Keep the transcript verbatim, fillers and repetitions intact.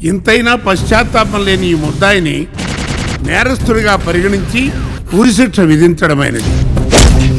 ఇంతైనా పశ్చాత్తాపం లేని ఈ ముద్దాయిని నేరస్తుడిగా పరిగణించి ఉరిశిక్ష విధించడమైనది.